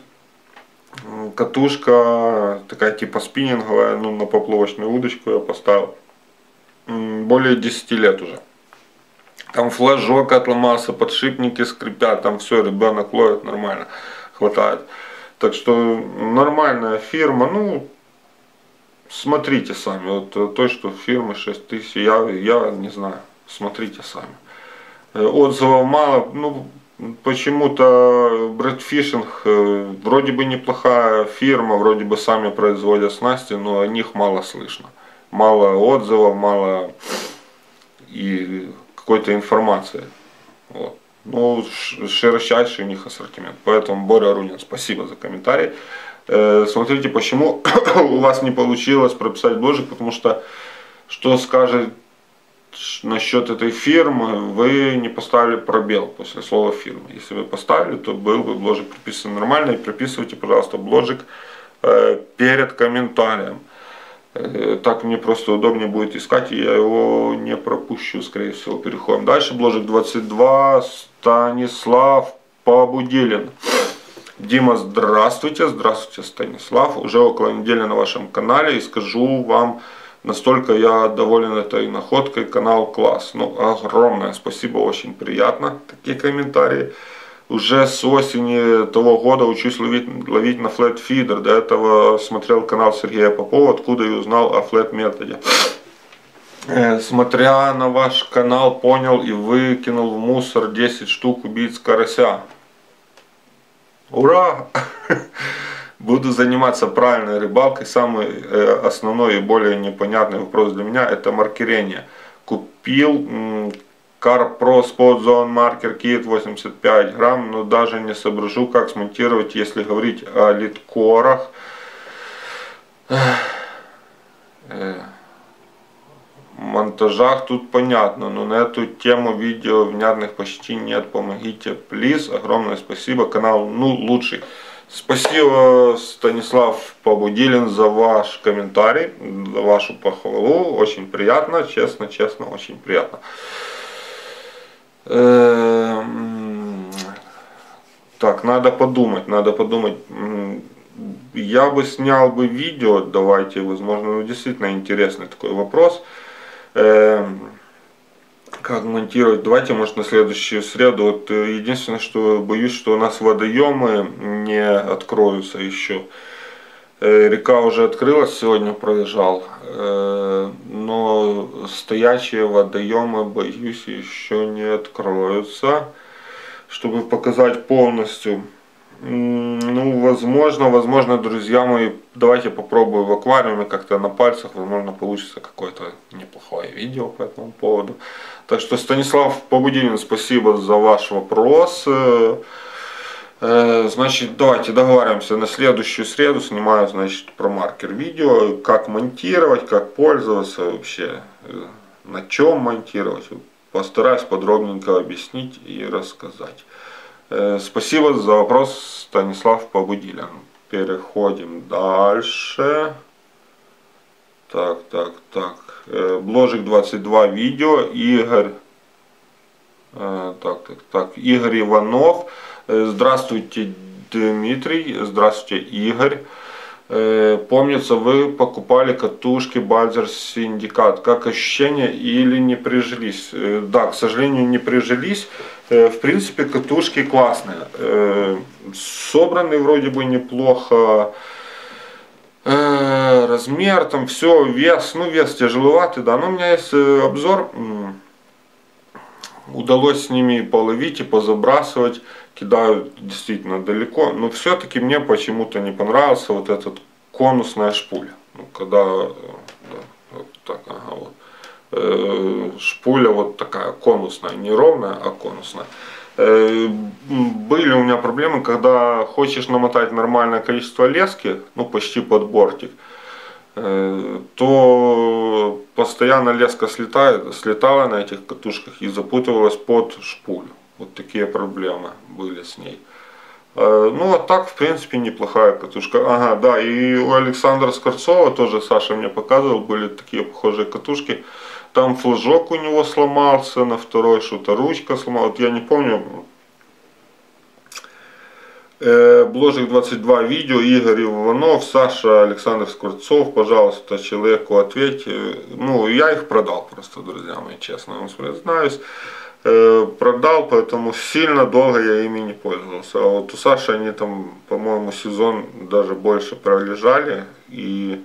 катушка, такая типа спиннинговая, ну, на поплавочную удочку я поставил. Более 10 лет уже. Там флажок отломался, подшипники скрипят, там все, ребенок ловит нормально, хватает. Так что нормальная фирма, ну, смотрите сами. Вот то, что фирмы 6000, я не знаю, смотрите сами. Отзывов мало, ну, почему-то Brad Fishing вроде бы неплохая фирма, вроде бы сами производят снасти, но о них мало слышно. Мало отзывов, мало и какой-то информации. Вот. Ну, широчайший у них ассортимент. Поэтому, Боря Рудин, спасибо за комментарий. Смотрите, почему у вас не получилось прописать бложик, потому что скажет насчет этой фирмы, вы не поставили пробел после слова фирмы. Если вы поставили, то был бы бложик прописан нормально. И прописывайте, пожалуйста, бложик перед комментарием. Так мне просто удобнее будет искать, и я его не пропущу, скорее всего. Переходим дальше. Бложик 22, Станислав Побудилин. Дима, здравствуйте. Здравствуйте, Станислав. Уже около недели на вашем канале, и скажу вам, настолько я доволен этой находкой. Канал класс. Ну, огромное спасибо, очень приятно. Такие комментарии. Уже с осени того года учусь ловить на флэт-фидер. До этого смотрел канал Сергея Попова, откуда и узнал о флэт-методе. Смотря на ваш канал, понял и выкинул в мусор 10 штук убийц карася. Ура! Буду заниматься правильной рыбалкой. Самый основной и более непонятный вопрос для меня — это маркирование. Купил Carp Pro Spot Zone Marker Kit 85 грамм, но даже не соображу, как смонтировать, если говорить о литкорах. Монтажах тут понятно, но на эту тему видео внятных почти нет. Помогите, плиз. Огромное спасибо. Канал, ну, лучший. Спасибо, Станислав Побудилин, за ваш комментарий, за вашу похвалу. Очень приятно, честно, очень приятно. Так, надо подумать. Я бы снял видео, давайте, возможно, ну, действительно интересный такой вопрос. Как монтировать? Давайте, может, на следующую среду. Вот единственное, что боюсь, что у нас водоемы не откроются еще. Река уже открылась, сегодня проезжал, но стоячие водоемы, боюсь, еще не откроются, чтобы показать полностью. Ну, возможно, друзья мои, давайте попробую в аквариуме как-то на пальцах, возможно, получится какое-то неплохое видео по этому поводу. Так что, Станислав Побудилин, спасибо за ваш вопрос. Значит, давайте договариваемся, на следующую среду снимаю, значит, про маркер видео, как монтировать, как пользоваться вообще, на чем монтировать. Постараюсь подробненько объяснить и рассказать. Спасибо за вопрос, Станислав Побудилин. Переходим дальше. Так. Бложик 22 видео, Игорь. Игорь Иванов. Здравствуйте, Дмитрий. Здравствуйте, Игорь. Помнится, вы покупали катушки Balzer Syndicate. Как ощущения или не прижились? Да, к сожалению, не прижились. В принципе, катушки классные. Собраны вроде бы неплохо. Размер, там все, вес. Ну, вес тяжеловатый, да. Но у меня есть обзор. Удалось с ними половить и позабрасывать. Кидают действительно далеко. Но все-таки мне почему-то не понравился вот этот конусная шпуля. Ну, когда... Да, вот так, ага, вот. Шпуля вот такая конусная, не ровная, а конусная. Были у меня проблемы, когда хочешь намотать нормальное количество лески, ну почти под бортик, то постоянно леска слетала на этих катушках и запутывалась под шпулю. Вот такие проблемы были с ней. Ну а так, в принципе, неплохая катушка. Ага, да, и у Александра Скворцова, тоже Саша мне показывал, были такие похожие катушки. Там флажок у него сломался на второй, что-то ручка сломалась. Вот я не помню. Бложик 22 видео, Игорь Иванов, Саша, Александр Скворцов, пожалуйста, человеку ответьте. Ну, я их продал просто, друзья мои, честно вам признаюсь. Продал, поэтому сильно долго я ими не пользовался. А вот у Саши они там, по-моему, сезон даже больше пролежали, и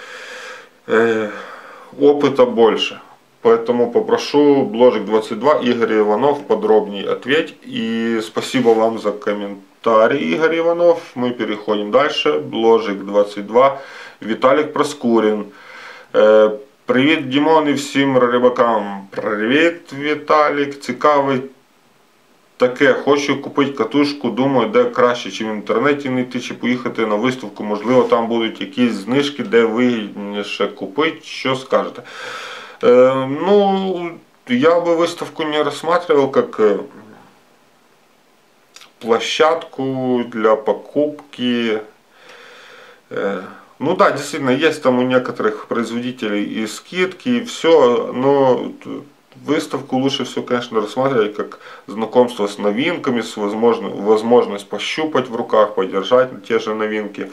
опыта больше. Поэтому попрошу Бложик 22, Игорь Иванов, подробнее ответь. И спасибо вам за комментарий, Игорь Иванов. Мы переходим дальше. Бложик 22, Виталик Проскурин. Привіт, Дімон, і всім рибакам. Привіт, Віталік. Цікавий таке. Хочу купити катушку, думаю, де краще, чи в інтернеті знайти, чи поїхати на виставку. Можливо, там будуть якісь знижки, де вигідніше купити. Що скажете? Ну, я бы выставку не рассматривал как площадку для покупки. Ну да, действительно, есть там у некоторых производителей и скидки, и все, но выставку лучше всего, конечно, рассматривать как знакомство с новинками, с возможность пощупать в руках, подержать те же новинки.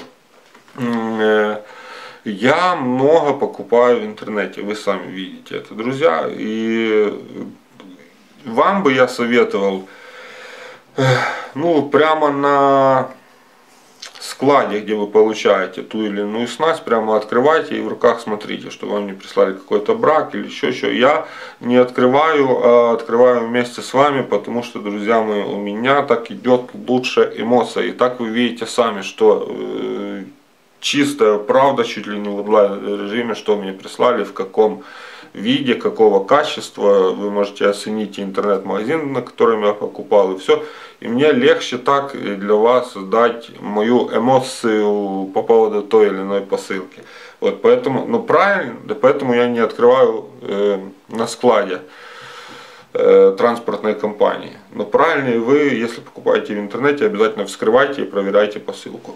Я много покупаю в интернете, вы сами видите это, друзья, и вам бы я советовал, ну, прямо на складе, где вы получаете ту или иную снасть, прямо открывайте и в руках смотрите, чтобы вам не прислали какой-то брак или еще что. Я не открываю, а открываю вместе с вами, потому что, друзья мои, у меня так идет лучше эмоция. И так вы видите сами, что чистая правда, чуть ли не в онлайн режиме, что мне прислали, в каком виде, какого качества. Вы можете оценить интернет-магазин, на котором я покупал, и все. И мне легче так для вас дать мою эмоцию по поводу той или иной посылки. Вот поэтому, ну правильно, да поэтому я не открываю на складе транспортной компании. Но правильно вы, если покупаете в интернете, обязательно вскрывайте и проверяйте посылку.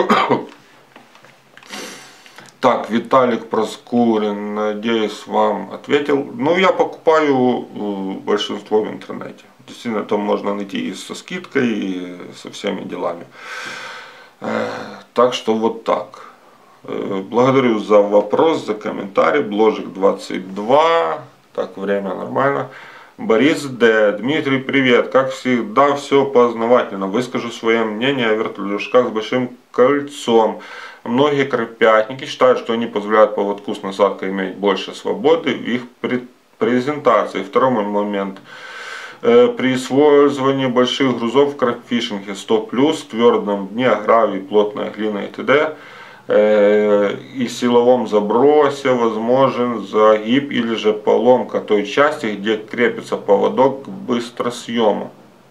Так, Виталик Проскурин, надеюсь, вам ответил. Ну, я покупаю большинство в интернете. Действительно, там можно найти и со скидкой, и со всеми делами. Так что вот так. Благодарю за вопрос, за комментарий. Бложик 22. Так, время нормально. Борис Д. Дмитрий, привет. Как всегда, все познавательно. Выскажу свое мнение о вертолюжках с большим кольцом. Многие карпятники считают, что они позволяют поводку с насадкой иметь больше свободы в их презентации. Второй момент. При использовании больших грузов в крабфишинге 100+, твердом дне, гравий, плотная глина и т.д. И силовом забросе возможен загиб или же поломка той части, где крепится поводок к быстросъему.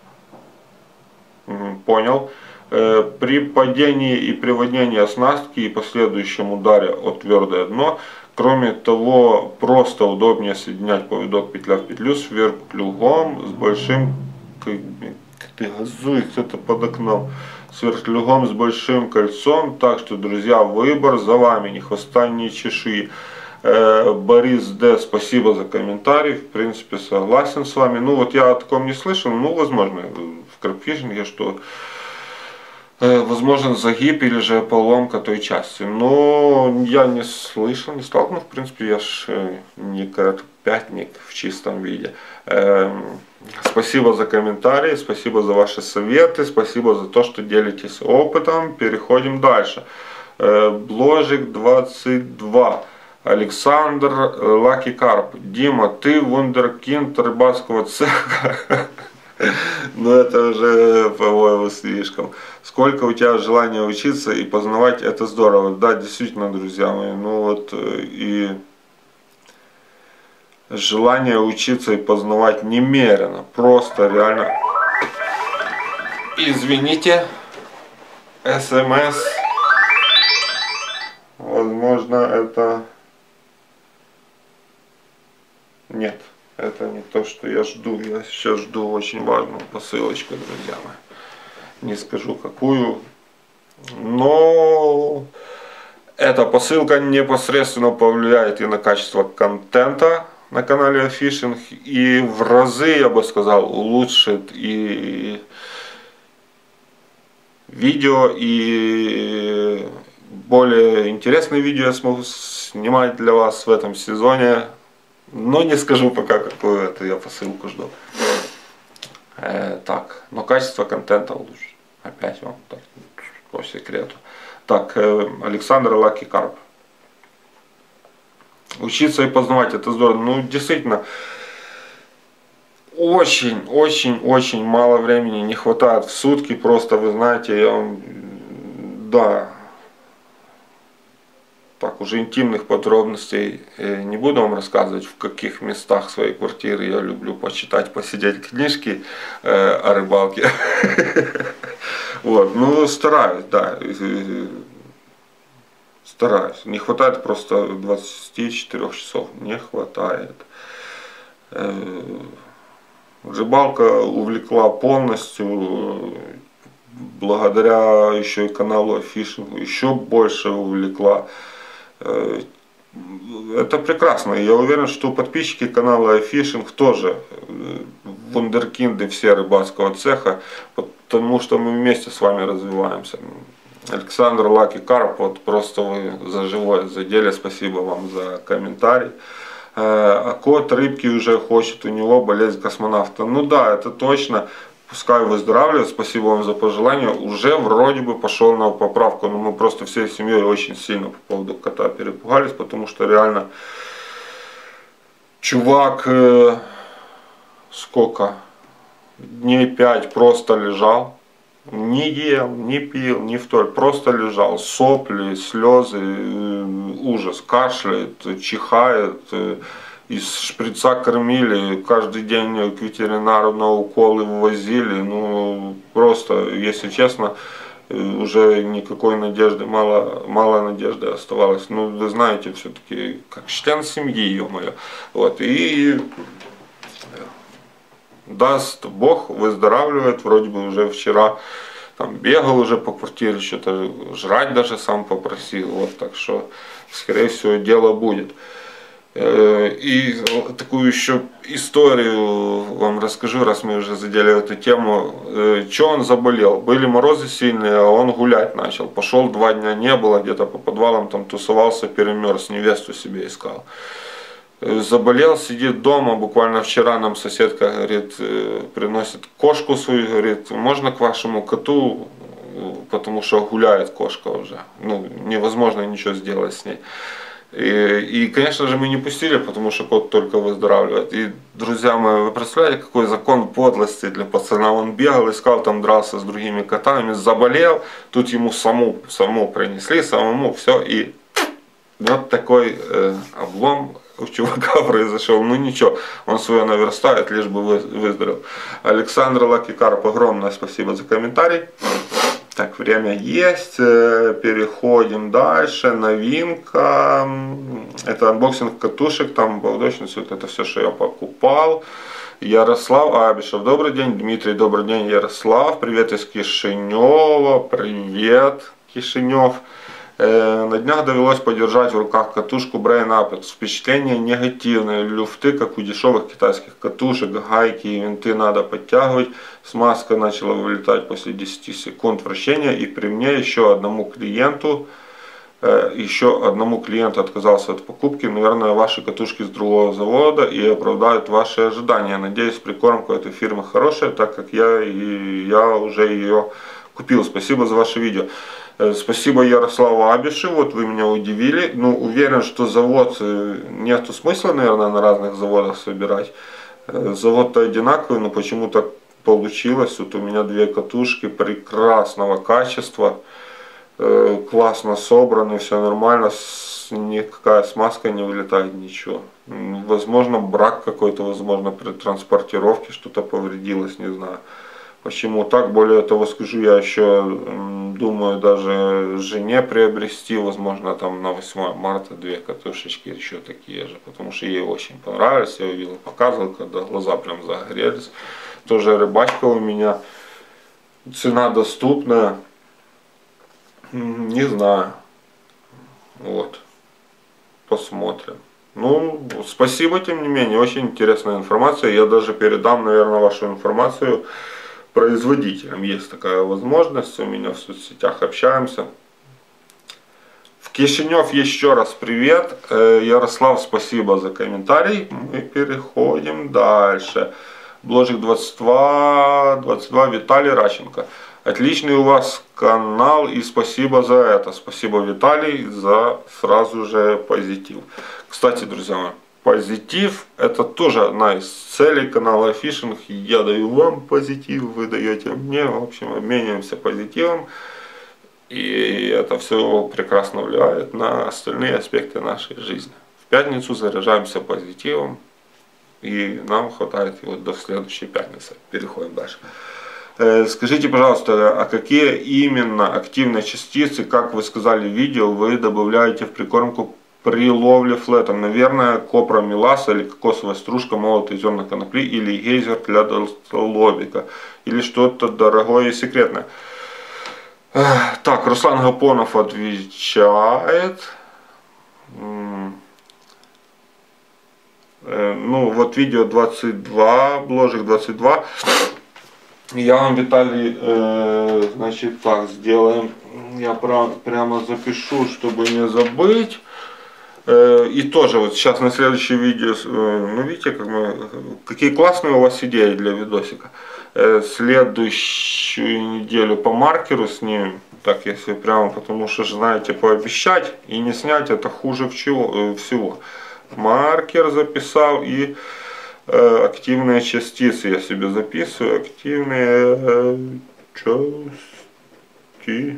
Понял. При падении и приводнении оснастки и последующем ударе о твердое дно, кроме того, просто удобнее соединять поводок петля в петлю с вертлюгом с большим, как ты газуешь, это под окном, с вертлюгом с большим кольцом. Так что, друзья, выбор за вами, ни хвоста, ни чешуи. Борис Д, спасибо за комментарий, в принципе согласен с вами. Ну вот я о таком не слышал, ну возможно в крабфишинге, что возможен загиб или же поломка той части. Но я не слышал, не сталкивался. В принципе, я ж не карпятник в чистом виде. Спасибо за комментарии, спасибо за ваши советы, спасибо за то, что делитесь опытом. Переходим дальше. Бложик 22. Александр Лаки Карп. Дима, ты вундеркинд рыбацкого цеха. Но это уже, по-моему, слишком. Сколько у тебя желания учиться и познавать, это здорово. Да, действительно, друзья мои. Ну вот и желание учиться и познавать немерено. Просто реально. Извините. СМС. Возможно, это... Нет, это не то, что я жду. Я сейчас жду очень важную посылочку, друзья мои. Не скажу какую. Но эта посылка непосредственно повлияет и на качество контента на канале Афишинг, и в разы, я бы сказал, улучшит и видео, и более интересные видео я смогу снимать для вас в этом сезоне. Но не скажу пока, какую это я посылку жду. Так, но качество контента улучшит. Опять вам так, по секрету. Так, Александр Lucky Carp. Учиться и познавать, это здорово. Ну, действительно, очень мало времени не хватает в сутки. Просто, вы знаете, я вам, да, так, уже интимных подробностей не буду вам рассказывать, в каких местах своей квартиры я люблю почитать, посидеть книжки о рыбалке. Вот, ну, стараюсь, да. Стараюсь. Не хватает просто 24 часов. Не хватает. Рыбалка увлекла полностью. Благодаря еще и каналу Афишингу еще больше увлекла. Это прекрасно. Я уверен, что подписчики канала Афишинг тоже вундеркинды все рыбацкого цеха, потому что мы вместе с вами развиваемся. Александр Lucky Carp, вот просто вы за живое задели, спасибо вам за комментарий. А кот рыбки уже хочет, у него болезнь космонавта. Ну да, это точно. Пускай выздоравливает, спасибо вам за пожелание. Уже вроде бы пошел на поправку, но мы просто всей семьей очень сильно по поводу кота перепугались, потому что реально чувак сколько? Дней 5 просто лежал. Не ел, не пил, не второй, просто лежал, сопли, слезы, ужас, кашляет, чихает, из шприца кормили, каждый день к ветеринару на уколы ввозили, ну просто, если честно, уже никакой надежды, мало надежды оставалось. Ну, вы знаете, все-таки как член семьи, ё-моё. Вот, и даст Бог, выздоравливает, вроде бы уже вчера там бегал уже по квартире, что-то жрать даже сам попросил, вот, так что, скорее всего, дело будет. И такую еще историю вам расскажу, раз мы уже задели эту тему. Че он заболел? Были морозы сильные, а он гулять начал. Пошел, 2 дня не было, где-то по подвалам там тусовался, перемерз, невесту себе искал. Заболел, сидит дома, буквально вчера нам соседка, говорит, приносит кошку свою, говорит, можно к вашему коту, потому что гуляет кошка уже, ну, невозможно ничего сделать с ней. И, конечно же, мы не пустили, потому что кот только выздоравливает. И, друзья мои, вы представляете, какой закон подлости для пацана? Он бегал, искал, там дрался с другими котами, заболел, тут ему саму принесли, самому все, и вот такой облом у чувака произошел. Ну ничего, он свое наверстает, лишь бы выздоровел. Александр Lucky Carp, огромное спасибо за комментарий. Так, время есть, переходим дальше, новинка, это анбоксинг катушек, там балдочницы, это все, что я покупал. Ярослав Абишев, добрый день, Дмитрий, добрый день, Ярослав, привет из Кишинева, привет, Кишинев. На днях довелось подержать в руках катушку Brain Apex. Впечатление негативное. Люфты, как у дешевых китайских катушек, гайки и винты надо подтягивать. Смазка начала вылетать после 10 секунд вращения. И при мне еще одному клиенту отказался от покупки. Наверное, ваши катушки с другого завода и оправдают ваши ожидания. Надеюсь, прикормка этой фирмы хорошая, так как я уже ее купил. Спасибо за ваше видео. Спасибо Ярославу Абишеву, вот вы меня удивили. Ну, уверен, что завод, нету смысла, наверное, на разных заводах собирать. Завод-то одинаковый, но почему-то получилось. Вот у меня 2 катушки прекрасного качества, классно собраны, все нормально, никакая смазка не вылетает, ничего. возможно брак какой-то, возможно при транспортировке что-то повредилось, не знаю. Почему так? Более того, скажу, я еще думаю даже жене приобрести, возможно, там на 8 марта 2 катушечки еще такие же, потому что ей очень понравились, я увидел, показывал, когда глаза прям загорелись. Тоже рыбачка у меня, цена доступная, не знаю, вот, посмотрим. Ну, спасибо, тем не менее, очень интересная информация, я даже передам, наверное, вашу информацию производителям. Есть такая возможность, у меня в соцсетях общаемся. В Кишинев еще раз привет. Ярослав, спасибо за комментарий. Мы переходим дальше. Бложик 22, Виталий Ращенко. Отличный у вас канал и спасибо за это. Спасибо, Виталий, за сразу же позитив. Кстати, друзья мои, позитив — это тоже одна из целей канала Фишинг. Я даю вам позитив, вы даете мне. В общем, обмениваемся позитивом. И это все прекрасно влияет на остальные аспекты нашей жизни. В пятницу заряжаемся позитивом. И нам хватает его до следующей пятницы. Переходим дальше. Скажите, пожалуйста, а какие именно активные частицы, как вы сказали в видео, вы добавляете в прикормку при ловле флетом? Наверное, копромеласа или кокосовая стружка, молотые зерна конопли или гейзер для толстолобика. Или что-то дорогое и секретное. Так, Руслан Гапонов отвечает. Ну, вот видео 22, бложик 22. Я вам, Виталий, значит, так сделаем. Я прямо запишу, чтобы не забыть. И тоже вот сейчас на следующее видео, ну видите, какие классные у вас идеи для видосика. Следующую неделю по маркеру снимем. Так, если прямо, потому что, знаете, пообещать и не снять, это хуже всего. Маркер записал и активные частицы я себе записываю. Активные частицы.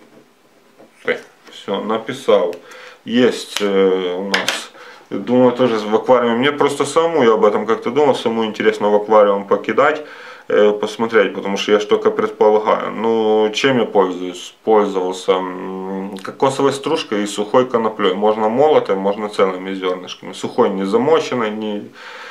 Все, написал. Есть у нас, думаю, тоже в аквариуме. Мне просто саму, я об этом как-то думал, саму интересно в аквариум покидать, посмотреть, потому что я ж только предполагаю. Ну, чем я пользуюсь? Пользовался кокосовой стружкой и сухой коноплей. Можно молотой, можно целыми зернышками. Сухой не замоченной, не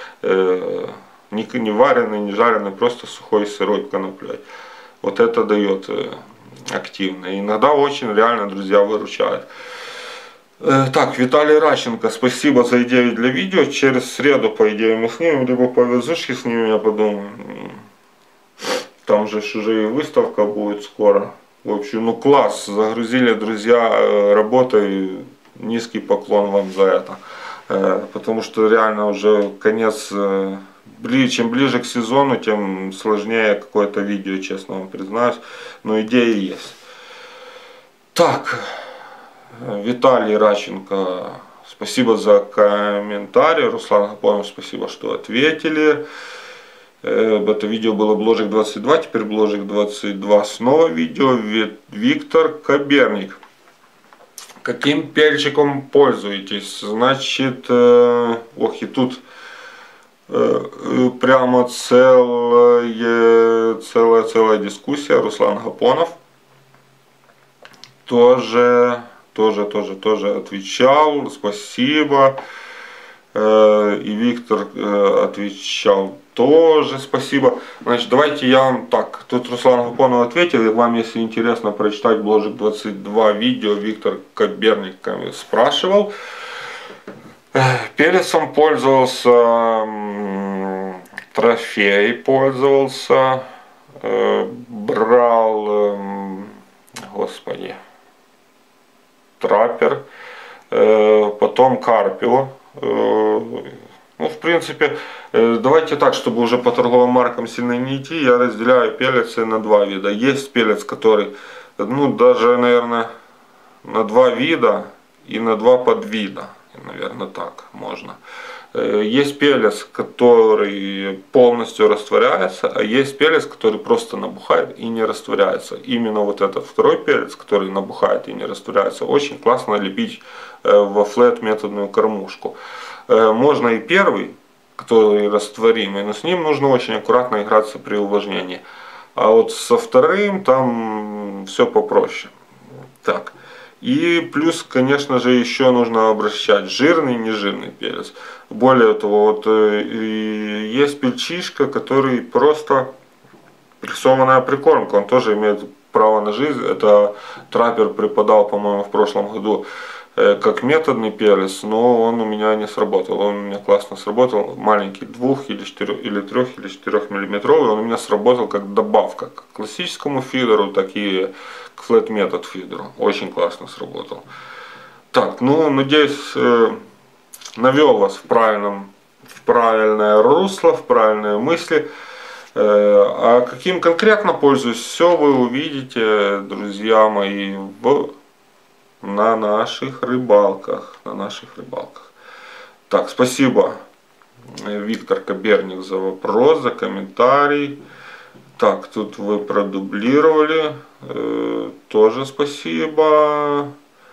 вареный, не жареный, просто сухой сырой коноплей. Вот это дает активно. И иногда очень реально, друзья, выручает. Так, Виталий Ращенко, спасибо за идею для видео. Через среду, по идее, мы снимем, либо по везушке снимем, я подумаю. Там же уже и выставка будет скоро. В общем, ну класс, загрузили, друзья, работой. Низкий поклон вам за это. Потому что реально уже конец, чем ближе к сезону, тем сложнее какое-то видео, честно вам признаюсь. Но идеи есть. Так. Виталий Ращенко, спасибо за комментарий. Руслан Гапонов, спасибо, что ответили. Это видео было бложик 22, теперь бложик 22 снова видео. Виктор Каберник. Каким перчиком пользуетесь? Значит, ох, и тут прямо целая дискуссия. Руслан Гапонов тоже отвечал, спасибо. И Виктор отвечал тоже, спасибо. Значит, давайте я вам так, тут Руслан Гапонов ответил, и вам, если интересно прочитать бложик 22 видео, Виктор Каберник спрашивал. Перецом пользовался, трофей пользовался, брал, господи, траппер, потом карпио. Ну, в принципе, давайте так, чтобы уже по торговым маркам сильно не идти, я разделяю пеллетсы на два вида. Есть пеллетс, который, ну, даже, наверное, на два вида и на два подвида. наверное, так можно. Есть пеллец, который полностью растворяется, а есть пеллец, который просто набухает и не растворяется. Именно вот этот второй пеллец, который набухает и не растворяется, очень классно лепить во флет методную кормушку. Можно и первый, который растворимый, но с ним нужно очень аккуратно играться при увлажнении. А вот со вторым там все попроще. Так. И плюс, конечно же, еще нужно обращать жирный и нежирный перец. Более того, вот есть пельчишка, который просто прессованная прикормка. Он тоже имеет право на жизнь. Это траппер преподал, по-моему, в прошлом году как методный перец, но он у меня не сработал. Он у меня классно сработал. Маленький 2 или 4 или 3 или 4 миллиметровый. Он у меня сработал как добавка к классическому фидеру, так и к Flat Method фидеру. Очень классно сработал. Так, ну надеюсь, навел вас в правильное русло, в правильные мысли. А каким конкретно пользуюсь, все вы увидите, друзья мои, на наших рыбалках. Так, спасибо, Виктор Каберник, за вопрос, за комментарий. Так, тут вы продублировали. Тоже спасибо.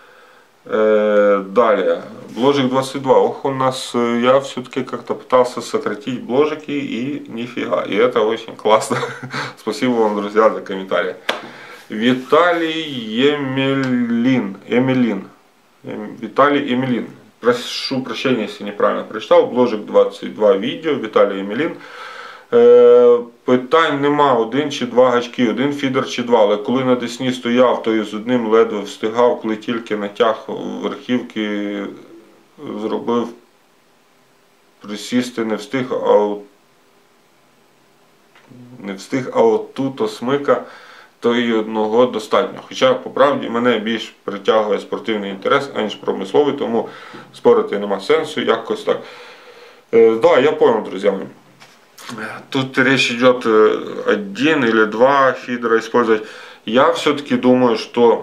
Далее. Бложик 22. Ох, у нас, я все-таки как-то пытался сократить бложики и нифига. И это очень классно. Спасибо вам, друзья, за комментарии. Виталий Емелин. Виталий Емелин. Прошу прощения, если неправильно прочитав. Бложик 22 відео. Віталій Емелін. Питань нема, 1 чи 2 гачки, 1 фідер чи 2, але коли на Десні стояв, то і з одним ледве встигав, коли тільки натяг верхівки зробив, присісти не встиг, а от тут осмика, то і одного достатньо. Хоча, по правді, мене більш притягує спортивний інтерес, аніж промисловий, тому спорити нема сенсу, якось так. Да, я понял, друзья мои. Тут речь идет 1 или 2 фидера использовать. Я все-таки думаю, что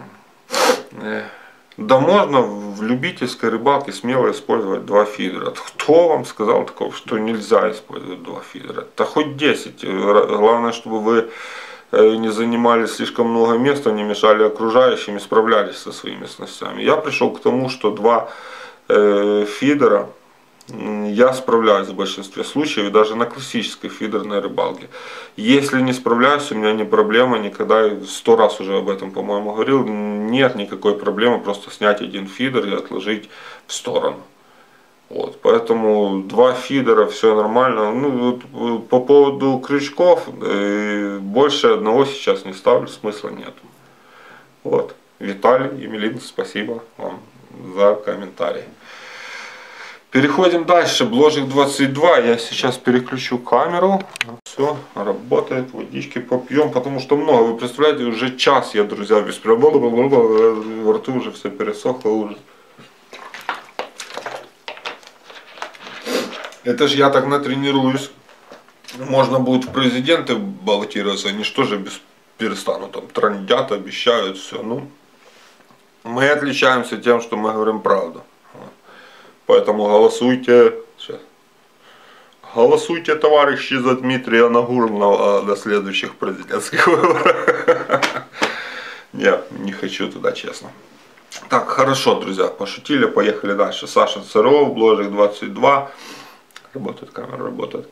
да можно в любительской рыбалке смело использовать 2 фидера. Кто вам сказал такого, что нельзя использовать 2 фидера? Да хоть 10. Главное, чтобы вы не занимали слишком много места, не мешали окружающим и справлялись со своими снастями. Я пришел к тому, что 2 фидера я справляюсь в большинстве случаев, и даже на классической фидерной рыбалке. Если не справляюсь, у меня не проблема, никогда, 100 раз уже об этом, по-моему, говорил, нет никакой проблемы просто снять 1 фидер и отложить в сторону. Вот, поэтому 2 фидера, все нормально. Ну, вот, по поводу крючков, больше 1 сейчас не ставлю, смысла нет. Вот, Виталий Емелин, спасибо вам за комментарий. Переходим дальше. Бложик 22. Я сейчас переключу камеру. Все, работает. Водички попьем, потому что много. Вы представляете, уже час я, друзья, без проблем. Во рту уже все пересохло, ужас. Это же я так натренируюсь. Можно будет в президенты баллотироваться. Они что же перестанут там трындят, обещают все. Ну, мы отличаемся тем, что мы говорим правду. Поэтому голосуйте. Сейчас. Голосуйте, товарищи, за Дмитрия Нагурного до следующих президентских выборов. Нет, не хочу туда, честно. Так, хорошо, друзья, пошутили, поехали дальше. Саша Царов, Бложик 22. Работает камера, работает.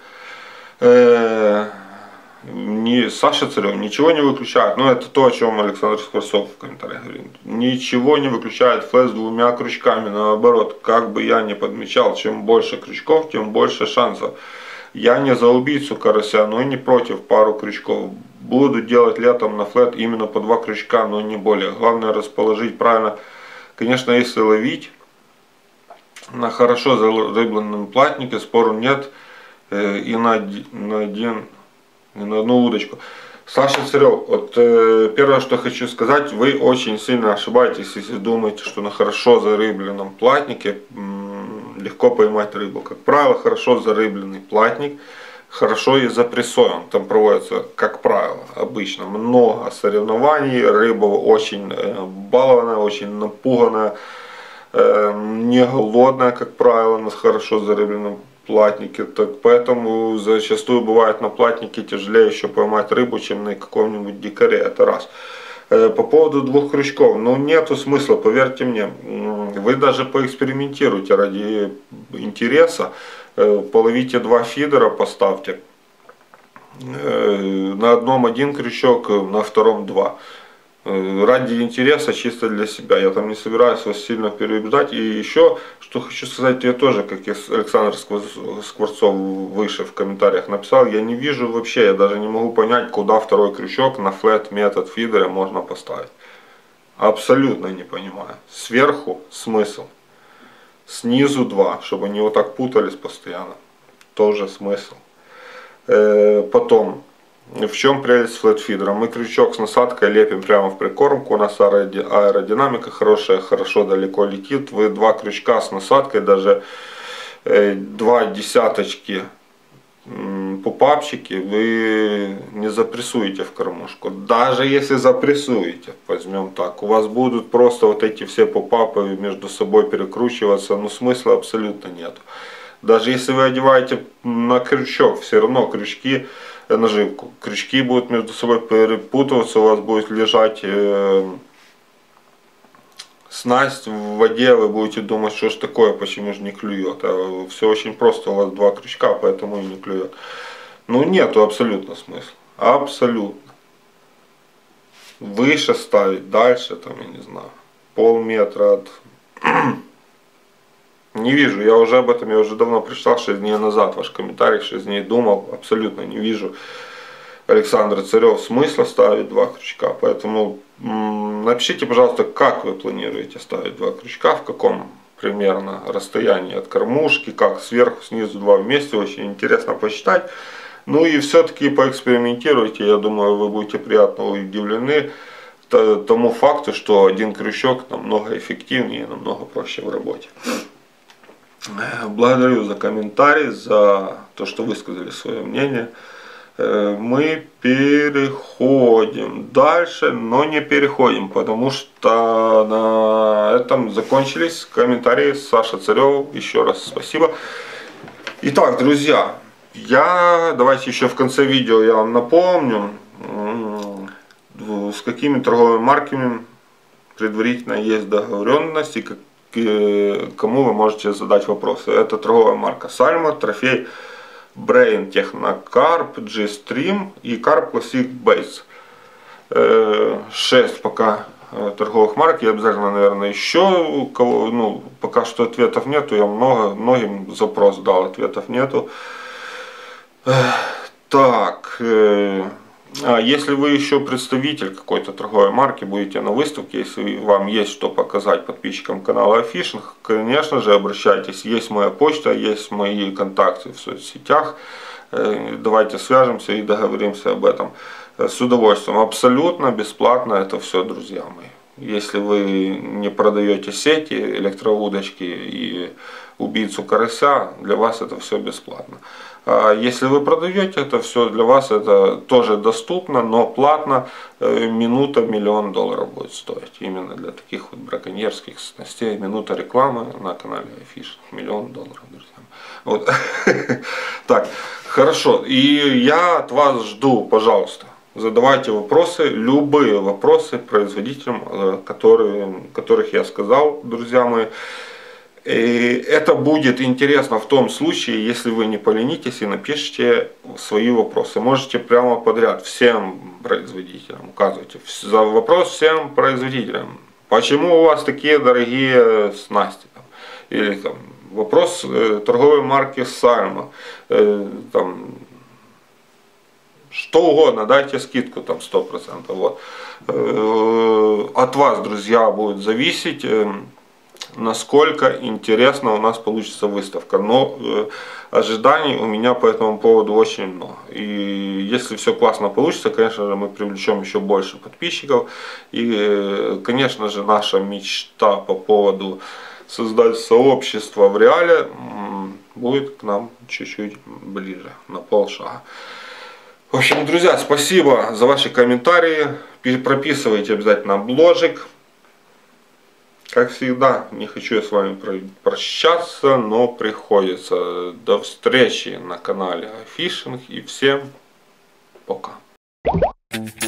Саша Царев ничего не выключает. Ну, это то, о чем Александр Скворцов в комментариях говорит. Ничего не выключает флэш с 2 крючками. Наоборот, как бы я ни подмечал, чем больше крючков, тем больше шансов. Я не за убийцу карася, но и не против пару крючков. Буду делать летом на флэт именно по 2 крючка, но не более. Главное расположить правильно. Конечно, если ловить на хорошо зарыбленном платнике, спору нет. И на одну удочку. Саша Царев, вот первое, что хочу сказать, вы очень сильно ошибаетесь, если думаете, что на хорошо зарыбленном платнике легко поймать рыбу. Как правило, хорошо зарыбленный платник хорошо и запрессован. Там проводится, как правило, обычно много соревнований, рыба очень балованная, очень напуганная. не голодная, как правило, на хорошо зарыбленном платнике. Так поэтому зачастую бывает на платнике тяжелее еще поймать рыбу, чем на каком-нибудь дикаре. Это раз. По поводу двух крючков, ну нету смысла, поверьте мне. Вы даже поэкспериментируйте ради интереса. Половите 2 фидера, поставьте. На одном 1 крючок, на втором 2. Ради интереса, чисто для себя. Я там не собираюсь вас сильно переубеждать. И еще, что хочу сказать, я тоже, как и Александр Скворцов выше в комментариях написал, я не вижу вообще, я даже не могу понять, куда второй крючок на флет метод фидере можно поставить. Абсолютно не понимаю. Сверху смысл. Снизу 2, чтобы они вот так путались постоянно. Тоже смысл. Потом, в чем прелесть флетфидера? Мы крючок с насадкой лепим прямо в прикормку, у нас аэродинамика хорошая, хорошо далеко летит. Вы 2 крючка с насадкой, даже 2 десяточки пупапчики вы не запрессуете в кормушку. Даже если запрессуете, возьмем так, у вас будут просто вот эти все пупапы между собой перекручиваться, но смысла абсолютно нет. Даже если вы одеваете на крючок, все равно крючки, наживку, крючки будут между собой перепутываться, у вас будет лежать снасть в воде, вы будете думать, что ж такое, почему же не клюет. А все очень просто, у вас 2 крючка, поэтому и не клюет. Ну нету абсолютно смысла. Абсолютно. Выше ставить, дальше, там, я не знаю, полметра от... Не вижу, я уже об этом, я уже давно прочитал, 6 дней назад ваш комментарий, 6 дней думал, абсолютно не вижу, Александр Царев, смысла ставить 2 крючка. Поэтому напишите, пожалуйста, как вы планируете ставить 2 крючка, в каком примерно расстоянии от кормушки, как сверху, снизу 2 вместе, очень интересно посчитать. Ну и все-таки поэкспериментируйте, я думаю, вы будете приятно удивлены тому факту, что 1 крючок намного эффективнее и намного проще в работе. Благодарю за комментарий, за то, что высказали свое мнение. Мы переходим дальше, но не переходим, потому что на этом закончились комментарии. Саша Царев, еще раз спасибо. Итак, друзья, давайте еще в конце видео я вам напомню, с какими торговыми марками предварительно есть договоренность и кому вы можете задать вопросы. Это торговая марка Salmo, Трофей, Brain Technocarp, G-Stream и Carp Classic Base. 6 пока торговых марок. Я обязательно, наверное, еще кого, пока что ответов нету. Я многим запрос дал, ответов нету. Так. Если вы еще представитель какой-то торговой марки, будете на выставке, если вам есть что показать подписчикам канала Афишинг, конечно же, обращайтесь. Есть моя почта, есть мои контакты в соцсетях. Давайте свяжемся и договоримся об этом с удовольствием. Абсолютно бесплатно это все, друзья мои. Если вы не продаете сети, электроудочки и убийцу карася, для вас это все бесплатно. А если вы продаете это все, для вас это тоже доступно, но платно. Минута $1 миллион будет стоить. Именно для таких вот браконьерских снастей. Минута рекламы на канале Афиш. $1 миллион, друзья. Вот. Так, хорошо. И я от вас жду, пожалуйста, задавайте вопросы, любые вопросы производителям, которых я сказал, друзья мои. И это будет интересно в том случае, если вы не поленитесь и напишите свои вопросы. Можете прямо подряд всем производителям указывайте. За вопрос всем производителям. Почему у вас такие дорогие снасти? Или там, вопрос торговой марки Salmo. Что угодно, дайте скидку там 100%. Вот. От вас, друзья, будет зависеть, насколько интересно у нас получится выставка. Но ожиданий у меня по этому поводу очень много. И если все классно получится, конечно же, мы привлечем еще больше подписчиков. И, конечно же, наша мечта по поводу создать сообщество в реале будет к нам чуть-чуть ближе, на полшага. В общем, друзья, спасибо за ваши комментарии. Прописывайте обязательно бложик. Как всегда, не хочу я с вами прощаться, но приходится. До встречи на канале iFishing и всем пока.